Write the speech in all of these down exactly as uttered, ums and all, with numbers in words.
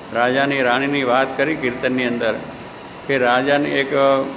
રાજાની રાણીની વાત કરી કીર્તનની અંદર કે રાજાની એક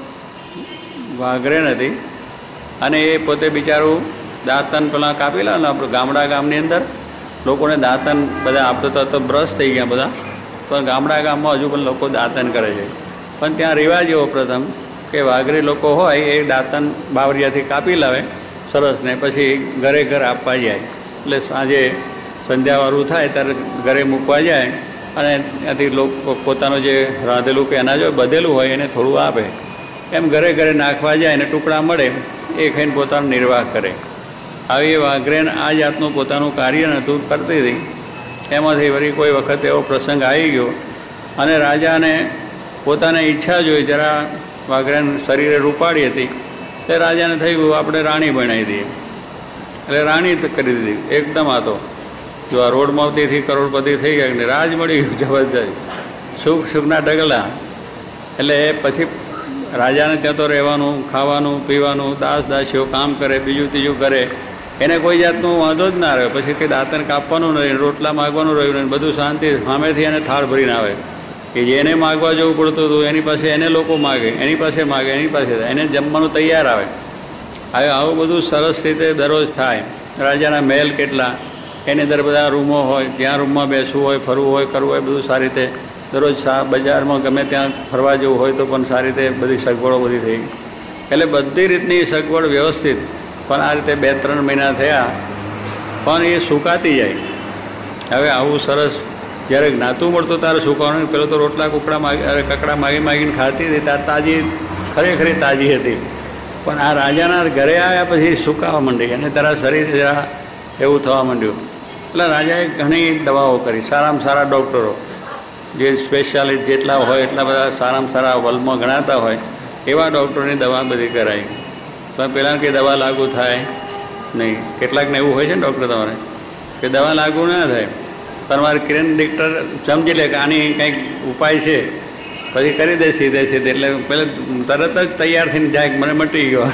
વાઘરેણ હતી અને એ પોતે બિચારું દાંતન પેલા કાપી લે ને આપણે ગામડા ગામની અંદર લોકોને દાંતન બધા આપતો હતો, તો બ્રશ થઈ ગયા બધા, પણ ગામડા ગામમાં હજુ પણ લોકો દાંતન કરે છે. પણ ત્યાં રિવાજ એવો પ્રથમ કે વાઘરી લોકો હોય એ દાંતન બાવરિયાથી કાપી લાવે સરસ ને પછી ઘરે ઘર આપવા જાય. એટલે સાંજે સંધ્યાવાળું થાય ત્યારે ઘરે મૂકવા જાય અને ત્યાંથી લોકો પોતાનું જે રાંધેલું કે અનાજ હોય બધેલું હોય એને થોડું આપે. એમ ઘરે ઘરે નાખવા જાય અને ટુકડા મળે એ ખાઈને પોતાનો નિર્વાહ કરે. આવી વાઘરેણ આ જાતનું પોતાનું કાર્ય નહોતું કરતી હતી. એમાંથી વળી કોઈ વખત એવો પ્રસંગ આવી ગયો અને રાજાને પોતાની ઈચ્છા જોઈ, જરા વાઘરેણ શરીરે રૂપાળી હતી, તે રાજાને થઈ ગયું આપણે રાણી બનાવી દઈએ. એટલે રાણી કરી દીધી એકદમ. આ તો જો આ રોડમાવતીથી કરોડપતિ થઈ ગયા ને રાજ મળી ગયું જબરદસ્ત, સુખ સુખના ઢગલા. એટલે પછી રાજાને ત્યાં તો રહેવાનું, ખાવાનું, પીવાનું, દાસ દાસીઓ કામ કરે, બીજું ત્રીજું કરે, એને કોઈ જાતનું વાંધો જ ના રહ્યો. પછી કંઈ દાંતન કાપવાનું નહીં, રોટલા માગવાનું રહ્યું ને બધું શાંતિ, સામેથી એને થાળ ભરીને આવે. કે જેને માગવા જવું પડતું હતું એની પાસે એને લોકો માગે, એની પાસે માગે, એની પાસે એને જમવાનું તૈયાર આવે. હવે આવું બધું સરસ રીતે દરરોજ થાય. રાજાના મહેલ કેટલા, એની અંદર બધા રૂમો હોય, જ્યાં રૂમમાં બેસવું હોય, ફરવું હોય, કરવું હોય બધું સારી રીતે. દરરોજ બજારમાં ગમે ત્યાં ફરવા જવું હોય તો પણ સારી રીતે બધી સગવડો બધી થઈ. એટલે બધી રીતની સગવડ વ્યવસ્થિત. પણ આ રીતે બે ત્રણ મહિના થયા પણ એ સુકાતી જાય. હવે આવું સરસ જ્યારે જ્ઞાતું મળતું ત્યારે સુકાવાનું. પેલો તો રોટલા કુકડા માગી કકડા માગી માગીને ખાતી હતી, ત્યાં તાજી ખરેખરી તાજી હતી. પણ આ રાજાના ઘરે આવ્યા પછી સુકાવા માંડી અને તારા શરીર જરા એવું થવા માંડ્યું. એટલે રાજાએ ઘણી દવાઓ કરી, સારામાં સારા ડૉક્ટરો જે સ્પેશિયાલિસ્ટ જેટલા હોય એટલા બધા સારામાં સારા વર્લ્ડમાં ગણાતા હોય એવા ડૉક્ટરોની દવા બધી કરાવી. તો પહેલાં કંઈ દવા લાગુ થાય નહીં. કેટલાકને એવું હોય છે ને ડૉક્ટર તમારે કે દવા લાગુ ના થાય, તમારે કિરણ ડિક્ટર સમજી લે કે આની કંઈક ઉપાય છે, પછી કરી દે સીધે સીધે. એટલે પહેલાં તરત જ તૈયાર થઈને જાય મને મટી ગયો.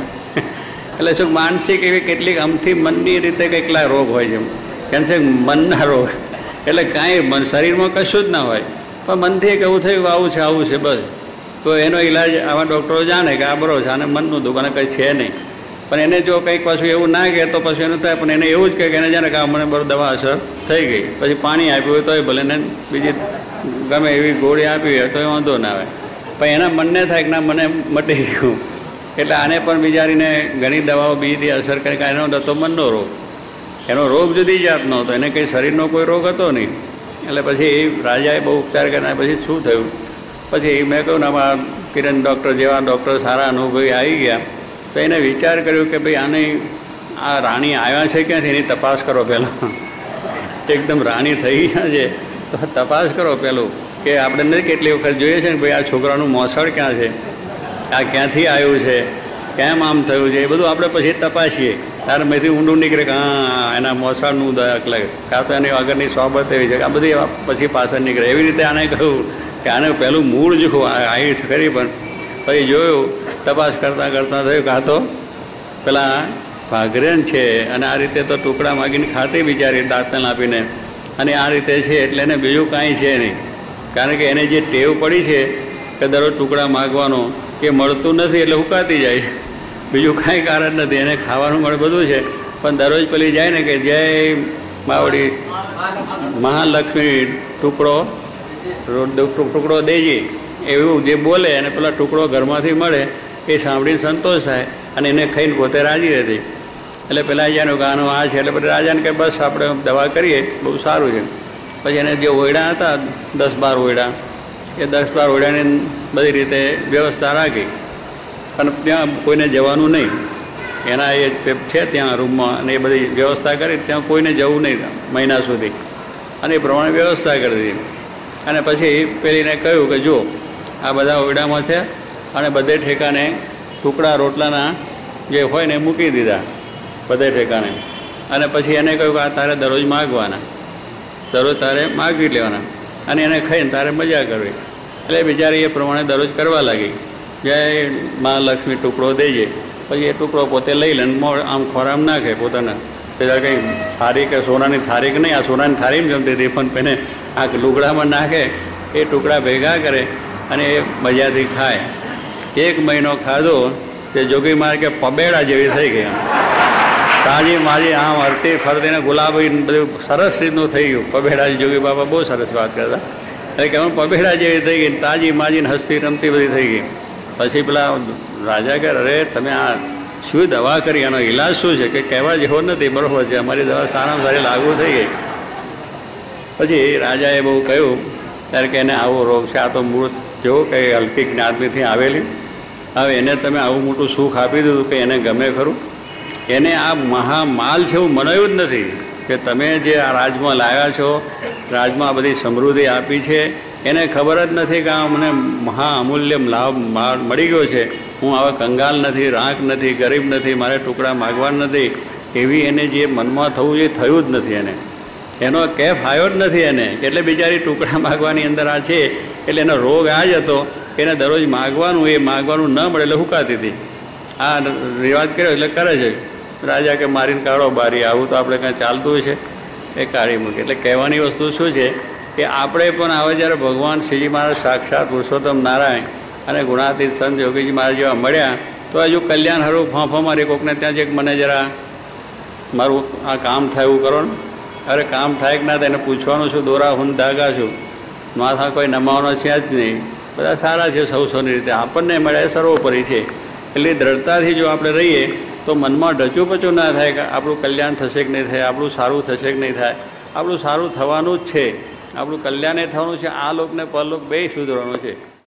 એટલે શું માનસિક એવી કેટલીક અમથી મનની રીતે કેટલા રોગ હોય છે, કેમ છે મનના રોગ. એટલે કાંઈ મન શરીરમાં કશું જ ના હોય પણ મનથી એક એવું થયું આવું છે આવું છે બસ. તો એનો ઈલાજ આવા ડૉક્ટરો જાણે કે આ બરોબર છે, આને મનનું દુઃખ અને કંઈ છે નહીં. પણ એને જો કંઈક પાછું એવું ના કહે તો પછી એનું થાય. પણ એને એવું જ કહે કે એને જાણે કે આ મને બરોબર દવા અસર થઈ ગઈ, પછી પાણી આપ્યું હોય તોય ભલે, ને બીજી ગમે એવી ગોળી આપી હોય તો એ વાંધો ના આવે. પણ એના મનને થાય કે ના મને મટી ગયું. એટલે આને પણ બિચારીને ઘણી દવાઓ બીજી અસર કરી. એનો હતો મનનો રોગ, એનો રોગ જુદી જાતનો હતો, એને કંઈ શરીરનો કોઈ રોગ હતો નહીં. એટલે પછી એ રાજાએ બહુ ઉપચાર કર્યા. પછી શું થયું, પછી મેં કહ્યું ને આમાં કિરણ ડૉક્ટર જેવા ડૉક્ટર સારા અનુભવી આવી ગયા. તો એને વિચાર કર્યો કે ભાઈ આને આ રાણી આવ્યા છે ક્યાંથી એની તપાસ કરો પહેલાં. એકદમ રાણી થઈ ગયા છે તો તપાસ કરો પહેલું, કે આપણે નથી કેટલી વખત જોઈએ છે ને ભાઈ આ છોકરાનું મોસળ ક્યાં છે, આ ક્યાંથી આવ્યું છે, કેમ આમ થયું છે, એ બધું આપણે પછી તપાસીએ. ત્યારે મેથી ઊંડું નીકળે કે હા એના મોસાળનું દાખલા, કાં તો એની આગળની સોબત એવી છે, આ બધી પછી પાછળ નીકળે. એવી રીતે આને કહ્યું કે આને પહેલું મૂળ જો આવી ખરી, પણ પછી જોયું તપાસ કરતાં કરતાં થયું કાં તો પેલા વાઘરેણ છે અને આ રીતે તો ટુકડા માગીને ખાતી બિચારી દાંતન આપીને, અને આ રીતે છે એટલે એને બીજું કાંઈ છે નહીં. કારણ કે એને જે ટેવ પડી છે કે દરરોજ ટુકડા માગવાનો કે મળતું નથી એટલે હુકાતી જાય, બીજું કાંઈ કારણ નથી. એને ખાવાનું મળે બધું છે પણ દરરોજ પેલી જાય ને કે જય માવડી મહાલક્ષ્મી ટુકડો ટુકડો દેજી એવું જે બોલે અને પેલા ટુકડો ઘરમાંથી મળે એ સાંભળીને સંતોષ થાય અને એને ખાઈને પોતે રાજી રહેતી. એટલે પેલા જાણ્યું કે આનું આ છે. એટલે પછી રાજાને કે બસ આપણે દવા કરીએ બહુ સારું છે. પછી એને જે ઓયડા હતા દસ બાર ઓયડા, એ દસ બાર ઓયડાની બધી રીતે વ્યવસ્થા રાખી અને ત્યાં કોઈને જવાનું નહીં. એના એ છે ત્યાં રૂમમાં અને એ બધી વ્યવસ્થા કરી, ત્યાં કોઈને જવું નહીં મહિના સુધી, અને એ પ્રમાણે વ્યવસ્થા કરી દીધી. અને પછી પેલીને કહ્યું કે જો આ બધા ઓરડામાં છે અને બધે ઠેકાને ટુકડા રોટલાના જે હોય ને મૂકી દીધા બધે ઠેકાણે. અને પછી એને કહ્યું કે આ તારે દરરોજ માગવાના, દરરોજ તારે માગી લેવાના અને એને ખાઈને તારે મજા કરવી. એટલે બિચારી એ પ્રમાણે દરરોજ કરવા લાગી. જય મહાલક્ષ્મી ટુકડો દેજે. પછી એ ટુકડો પોતે લઈ લે આમ ખોરામ નાખે પોતાના. પેલા કંઈ થારી કે સોનાની થારી કે નહીં, આ સોનાની થારીમાં જમતી હતી પણ પેને આ લુગડામાં નાખે એ ટુકડા ભેગા કરે અને એ મજાથી ખાય. એક મહિનો ખાધો તે જોગી મહારાજ કે પબેડા જેવી થઈ ગઈ, તાજી માજી આમ હરતી ફરતીને ગુલાબી બધું સરસ રીતનું થઈ ગયું. પબેડા જોગી બાબા બહુ સરસ વાત કરતા, એટલે કે પબેડા જેવી થઈ ગઈ, તાજી માજી હસતી રમતી બધી થઈ ગઈ. પછી પેલા રાજા કે અરે તમે આ શું દવા કરી, આનો ઈલાજ શું છે? કે કહેવા જેવો નથી, બરોબર છે, અમારી દવા સારામાં સારી લાગુ થઈ ગઈ. પછી રાજાએ બહુ કહ્યું ત્યારે કે એને આવો રોગ છે, આ તો મૂળ જેવો કે હલકી જ્ઞાતિથી આવેલી, હવે એને તમે આવું મોટું સુખ આપી દીધું કે એને ગમે ખરું? એને આ મહામાલ છે એવું મનાયું જ નથી કે તમે જે આ રાજમાં લાવ્યા છો, રાજમાં બધી સમૃદ્ધિ આપી છે, એને ખબર જ નથી કે આ મને મહા અમૂલ્ય લાભ મળી ગયો છે. હું હવે કંગાલ નથી, રાંક નથી, ગરીબ નથી, મારે ટુકડા માગવા નથી, એવી એને જે મનમાં થવું એ થયું જ નથી. એને એનો કેફ આવ્યો જ નથી એને, એટલે બિચારી ટુકડા માગવાની અંદર આ છે. એટલે એનો રોગ આ જ હતો, એને દરરોજ માગવાનું, એ માગવાનું ન મળે એટલે હુકાતી હતી. આ રિવાજ કર્યો એટલે કરે છે. રાજા કે મારીને કાઢો બારી, આવું તો આપણે કાંઈ ચાલતું હોય છે, એ કાઢી મૂકે. એટલે કહેવાની વસ્તુ શું છે કે આપણે પણ આવે જ્યારે ભગવાન શ્રીજી મહારાજ સાક્ષાત પુરુષોત્તમ નારાયણ અને ગુણાતીત સંત યોગીજી મહારાજ જેવા મળ્યા તો હજુ કલ્યાણ હારું ફાંફા મારી કોકને ત્યાં છે કે મને જરા મારું આ કામ થાય એવું કરો ને. અરે કામ થાય કે ના થાય એને પૂછવાનું શું, દોરા હું ધાગા છું, માથા કોઈ નમાવાનો છે જ નહીં, બધા સારા છે સૌ સૌની રીતે, આપણને મળ્યા સર્વોપરી છે. એટલે દ્રઢતાથી જો આપણે રહીએ તો મનમાં ઢચું પચું ના થાય કે આપણું કલ્યાણ થશે કે નહીં થાય, આપણું સારું થશે કે નહીં થાય. આપણું સારું થવાનું જ છે, આપણું કલ્યાણ થવાનું છે, આ લોકને પરલોક બે સુધરવાનું છે.